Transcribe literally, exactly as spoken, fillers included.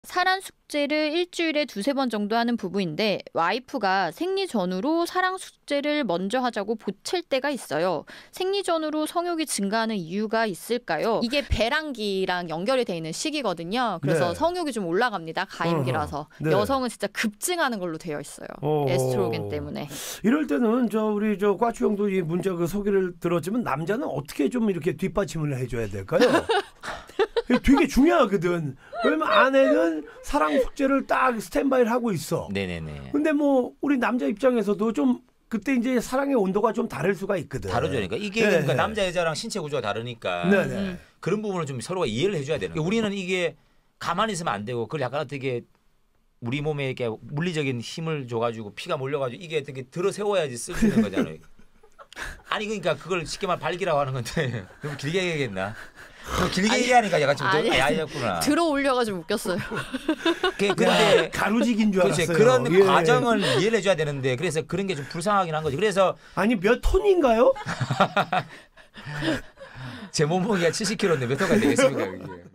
사랑 숙제를 일주일에 두세 번 정도 하는 부부인데 와이프가 생리 전후로 사랑 숙제를 먼저 하자고 보챌 때가 있어요. 생리 전후로 성욕이 증가하는 이유가 있을까요? 이게 배란기랑 연결이 돼 있는 시기거든요. 그래서 네. 성욕이 좀 올라갑니다. 가임기라서. 어허. 네. 여성은 진짜 급증하는 걸로 되어 있어요. 어. 에스트로겐 때문에. 이럴 때는 저 우리 저 과추 형도 이 문자 그 소개를 들었지만 남자는 어떻게 좀 이렇게 뒷받침을 해줘야 될까요? 되게 중요하거든. 왜냐면 아내는 사랑 숙제를 딱 스탠바이를 하고 있어. 네네네. 근데 뭐 우리 남자 입장에서도 좀 그때 이제 사랑의 온도가 좀 다를 수가 있거든. 다르죠. 그러니까 이게 네. 그러니까 남자 여자랑 신체 구조가 다르니까 네네. 음. 그런 부분을 좀 서로가 이해를 해줘야 되는 거예요. 우리는 이게 가만히 있으면 안 되고 그걸 약간 어떻게 우리 몸에 이렇게 물리적인 힘을 줘가지고 피가 몰려가지고 이게 어떻게 들어 세워야지 쓸 수 있는 거잖아요. 아니 그러니까 그걸 쉽게 말 발기라고 하는 건데 너무 길게 얘기했나? 좀 길게 아니, 얘기하니까 약간 좀 아니, 야였구나. 들어 올려가지고 웃겼어요. 근데 가루직인 줄 그렇지 알았어요. 그런 예. 과정을 이해를 해줘야 되는데 그래서 그런 게 좀 불쌍하긴 한 거지. 그래서 아니 몇 톤인가요? 제 몸무게가 칠십 킬로그램인데 몇 톤가 되겠습니까? 그게.